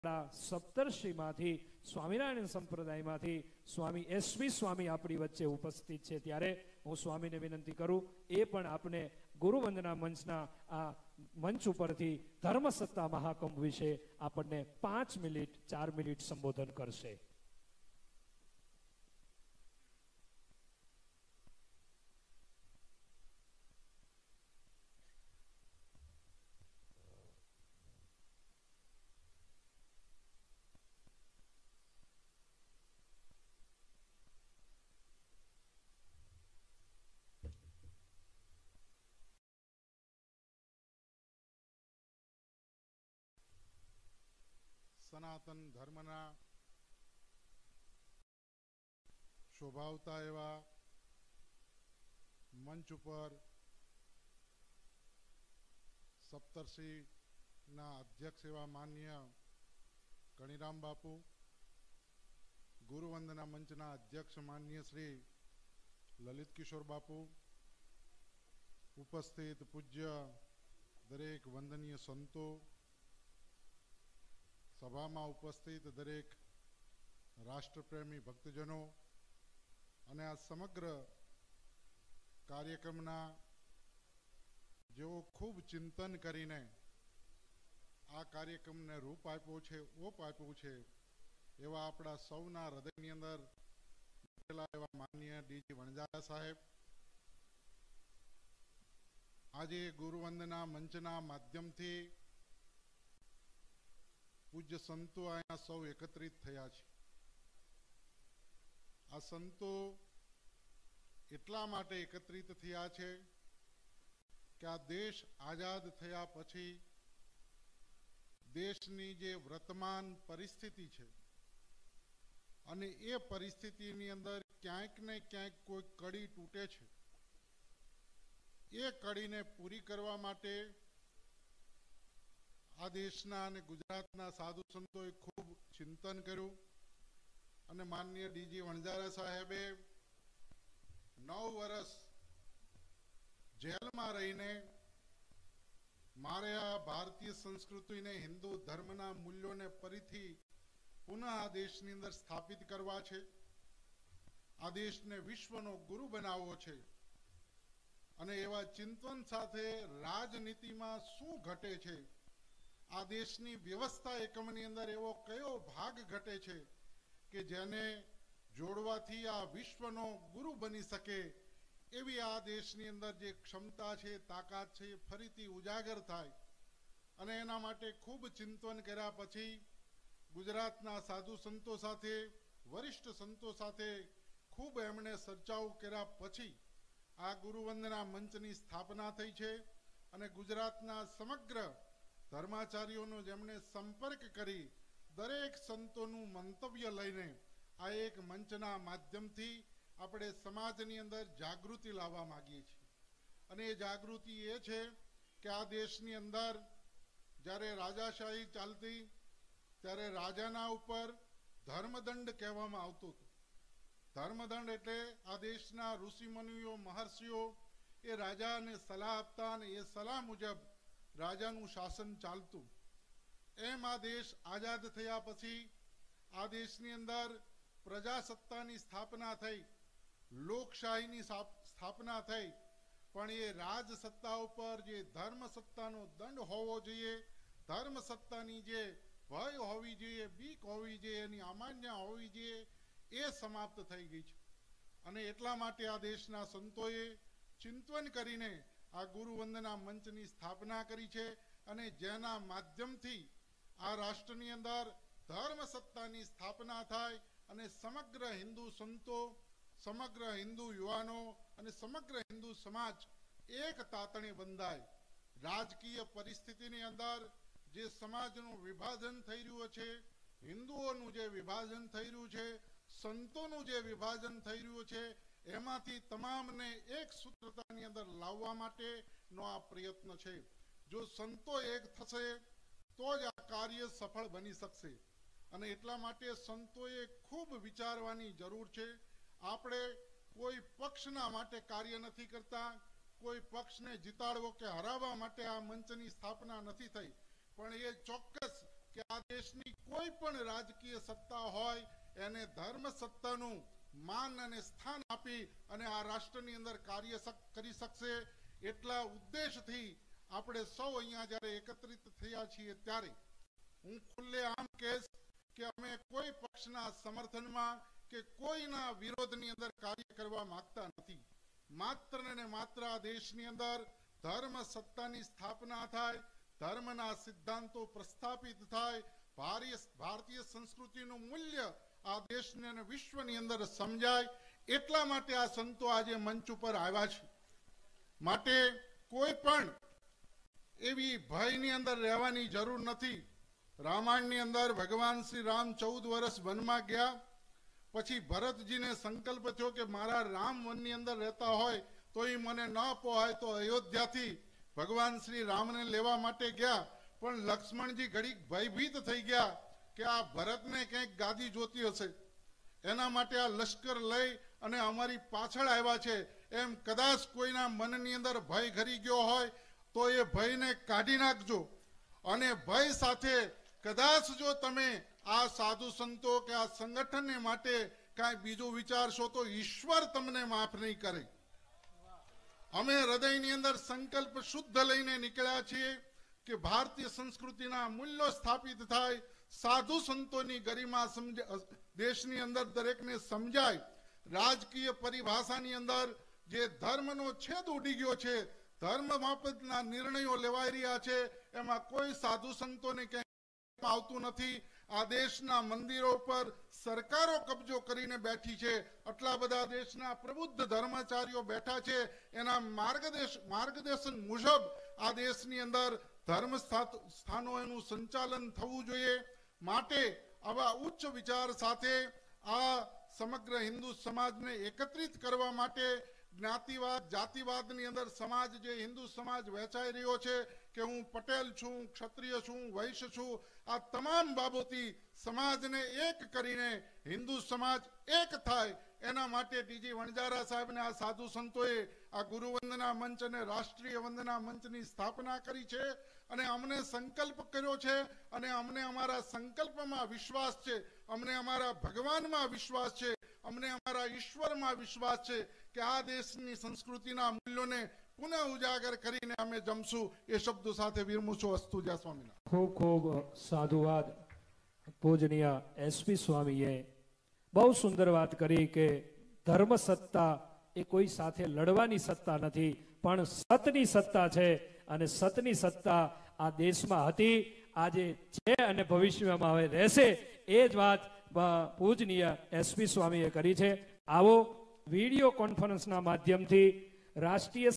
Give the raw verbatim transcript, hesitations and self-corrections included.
સપ્તર્ષિમાંથી સ્વામિનારાયણ સંપ્રદાયમાંથી સ્વામી SV સ્વામી આપણી વચ્ચે ઉપસ્થિત છે, ત્યારે હું સ્વામીને વિનંતી કરું એ પણ આપને ગુરુવંદના મંચના આ મંચ ઉપરથી ધર્મસત્તા મહાકુંભ વિશે આપણને પાંચ મિનિટ ચાર મિનિટ સંબોધન કરશે. સનાતન ધર્મના શોભાવતા એવા મંચ ઉપર સપ્તર્ષિના અધ્યક્ષ એવા માન્ય ગણિરામ બાપુ, ગુરુવંદના મંચના અધ્યક્ષ માન્ય શ્રી લલિત કિશોર બાપુ, ઉપસ્થિત પૂજ્ય દરેક વંદનીય સંતો, સભામાં ઉપસ્થિત દરેક રાષ્ટ્રપ્રેમી ભક્તજનો અને આ સમગ્ર કાર્યક્રમના જેઓ ખૂબ ચિંતન કરીને આ કાર્યક્રમને રૂપ આપ્યો છે, ઓપ આપ્યું છે, એવા આપણા સૌના હૃદયની અંદર બેઠેલા એવા માનનીય ડીજી વણજારા સાહેબ, આજે ગુરુવંદના મંચના માધ્યમથી પૂજ્ય સંતો અહીંયા સૌ એકત્રિત થયા છે. આ સંતો એટલા માટે એકત્રિત થયા છે કે આ દેશ આઝાદ થયા પછી દેશની જે વર્તમાન પરિસ્થિતિ છે અને એ પરિસ્થિતિની અંદર ક્યાંક ને ક્યાંક કોઈ કડી તૂટે છે, એ કડીને પૂરી કરવા માટે આ દેશના અને ગુજરાતના સાધુ સંતોએ ખૂબ ચિંતન કર્યું અને માનનીય ડીજી વણજારા સાહેબે નવ વર્ષ જેલમાં રહીને મારે આ ભારતીય સંસ્કૃતિને, હિન્દુ ધર્મના મૂલ્યોને ફરીથી પુનઃ આ દેશની અંદર સ્થાપિત કરવા છે, આ દેશને વિશ્વનો ગુરુ બનાવવો છે અને એવા ચિંતન સાથે રાજનીતિમાં શું ઘટે છે, આ દેશની વ્યવસ્થા એકમની અંદર એવો કયો ભાગ ઘટે છે કે જેને જોડવાથી આ વિશ્વનો ગુરુ બની શકે, એવી આ દેશની અંદર જે ક્ષમતા છે, તાકાત છે, ફરીથી ઉજાગર થાય અને એના માટે ખૂબ ચિંતન કર્યા પછી ગુજરાતના સાધુ સંતો સાથે, વરિષ્ઠ સંતો સાથે ખૂબ એમણે ચર્ચાઓ કર્યા પછી આ ગુરુવંદના મંચની સ્થાપના થઈ છે અને ગુજરાતના સમગ્ર ધર્માચાર્યોનો જેમણે સંપર્ક કરી દરેક સંતોનું મંતવ્ય લઈને આ એક મંચના માધ્યમથી આપણે સમાજની અંદર જાગૃતિ લાવવા માંગીએ છીએ. અને એ જાગૃતિ એ છે કે આ દેશની અંદર જ્યારે રાજાશાહી ચાલતી ત્યારે રાજાના ઉપર ધર્મદંડ કહેવામાં આવતું હતું. ધર્મદંડ એટલે આ દેશના ઋષિમુનિઓ, મહર્ષિઓ એ રાજાને સલાહ આપતા અને એ સલાહ મુજબ રાજાનું શાસન ચાલતું. એમ આ દેશ આઝાદ થયા પછી આ દેશની અંદર પ્રજાસત્તાની સ્થાપના થઈ, લોકશાહીની સ્થાપના થઈ, પણ એ રાજસત્તા ઉપર જે ધર્મસત્તાનો દંડ હોવો જોઈએ, ધર્મસત્તાની જે ભય હોવી જોઈએ, બીક હોવી જોઈએ, એની અમાન્ય હોવી જોઈએ, એ સમાપ્ત થઈ ગઈ છે. અને એટલા માટે આ દેશના સંતોએ ચિંતન કરીને આ ગુરુવંદના મંચની સ્થાપના કરી છે અને જેના માધ્યમથી આ રાષ્ટ્રની અંદર ધર્મસત્તાની સ્થાપના થાય અને સમગ્ર હિન્દુ સંતો, સમગ્ર હિન્દુ યુવાનો અને સમગ્ર હિન્દુ સમાજ એક તાતણે બંધાય. રાજકીય પરિસ્થિતિની અંદર જે સમાજનું વિભાજન થઈ રહ્યું છે, હિન્દુઓનું જે વિભાજન થઈ રહ્યું છે, સંતોનું જે વિભાજન થઈ રહ્યું છે, એમાંથી તમામને એક સૂત્રતાની અંદર લાવવા માટેનો આ પ્રયત્ન છે. જો સંતો એક થશે તો જ આ કાર્ય સફળ બની શકશે અને એટલા માટે સંતોએ ખૂબ વિચારવાની જરૂર છે. આપણે કોઈ પક્ષના માટે કાર્ય નથી કરતા, કોઈ પક્ષને જીતાડવો કે હરાવવા માટે આ મંચની સ્થાપના નથી થઈ, પણ એ ચોક્કસ કે આ દેશની કોઈ પણ રાજકીય સત્તા હોય એને ધર્મ સત્તાનું માન અને સ્થાન આપી અને આ રાષ્ટ્રની અંદર કાર્ય કરી શકશે એટલા ઉદ્દેશથી આપણે સૌ અહીંયા જ્યારે એકત્રિત થયા છીએ ત્યારે હું ખુલ્લે આમ કહેશ કે અમે કોઈ પક્ષના સમર્થનમાં કે કોઈના વિરોધની અંદર કાર્ય કરવા માંગતા નથી. માત્ર ને માત્ર આ દેશની અંદર ધર્મ સત્તાની સ્થાપના થાય, ધર્મના સિદ્ધાંતો પ્રસ્થાપિત થાય, ભારતીય સંસ્કૃતિનું મૂલ્ય આ દેશને અને વિશ્વની અંદર સમજાય એટલા માટે આ સંતો આજે મંચ ઉપર આવ્યા છે. માટે કોઈ પણ એવી ભયની અંદર રહેવાની જરૂર નથી. રામાયણની અંદર ભગવાન શ્રી રામ ચૌદ વર્ષ વનમાં ગયા પછી ભરતજીને સંકલ્પ થયો કે મારા રામ વનની અંદર રહેતા હોય તો એ મને ન પોહાય તો અયોધ્યાથી ભગવાન શ્રી રામને લેવા માટે ગયા. પણ લક્ષ્મણજી ઘડીક ભયભીત થઈ ગયા કે આ ભરતને કંઈક ગાદી જોતી હશે, એના માટે આ લશ્કર લઈ અને અમારી પાછળ આવ્યા છે. એમ કદાચ કોઈના મનની અંદર ભય ઘરી ગયો હોય તો એ ભયને કાઢી નાખજો. અને ભય સાથે કદાચ જો તમે આ સાધુ સંતો કે આ સંગઠનને માટે કાંઈ બીજું વિચારશો તો ઈશ્વર તમને માફ નહીં કરે. અમે હૃદયની અંદર સંકલ્પ શુદ્ધ લઈને નીકળ્યા છીએ કે ભારતીય સંસ્કૃતિના મૂલ્યો સ્થાપિત થાય, સાધુ સંતોની ગરિમા દેશની અંદર દરેકને સમજાય. રાજકીય પરિભાષાની અંદર જે ધર્મનો છેદ ઉડી ગયો છે, ધર્મ બાબતના નિર્ણયો લેવાઈ રહ્યા છે, એમાં કોઈ સાધુ સંતોને ક્યાંય આવતું નથી. આ દેશના મંદિરો પર સરકારો કબજો કરીને બેઠી છે. આટલા બધા દેશના પ્રબુદ્ધ ધર્માચાર્યો બેઠા છે. એના માર્ગદર્શ માર્ગદર્શન મુજબ આ દેશની અંદર ધર્મ સ્થાનો એનું સંચાલન થવું જોઈએ. માટે આવા ઉચ્ચ વિચાર સાથે આ સમગ્ર હિન્દુ સમાજને એકત્રિત કરવા માટે જ્ઞાતિવાદ જાતિવાદની અંદર સમાજ જે હિન્દુ સમાજ વહેંચાઈ રહ્યો છે કે હું પટેલ છું, ક્ષત્રિય છું, વૈશ્ય છું, આ તમામ બાબતોથી સમાજને એક કરીને હિન્દુ સમાજ એક થાય એના માટે ટીજી વણજારા સાહેબને આ સાધુ સંતોએ આ ગુરુ વંદના મંચ અને રાષ્ટ્રીય વંદના મંચની સ્થાપના કરી છે. અને અમને સંકલ્પ કર્યો છે અને અમને અમારા સંકલ્પમાં વિશ્વાસ છે, અમને અમારા ભગવાનમાં વિશ્વાસ છે, અમને અમારા ઈશ્વરમાં વિશ્વાસ છે કે આ દેશની સંસ્કૃતિના મૂલ્યોને પુનઃ ઉજાગર કરીને અમે જમશું. એ શબ્દો સાથે વિરમું છું. અસ્તુ જય સ્વામિનારાયણ. ખૂબ ખૂબ સાધુવાદ પૂજનીય એસપી સ્વામીએ બહુ સુંદર વાત કરી કે ધર્મ સત્તા એ કોઈ સાથે લડવાની સત્તા નથી, પણ સતની સત્તા છે. અને સતની સત્તા આ દેશમાં હતી, આજે છે અને ભવિષ્યમાં હવે રહેશે. એ જ વાત પૂજનીય એસપી સ્વામીએ કરી છે. આવો વિડીયો કોન્ફરન્સના માધ્યમથી રાષ્ટ્રીય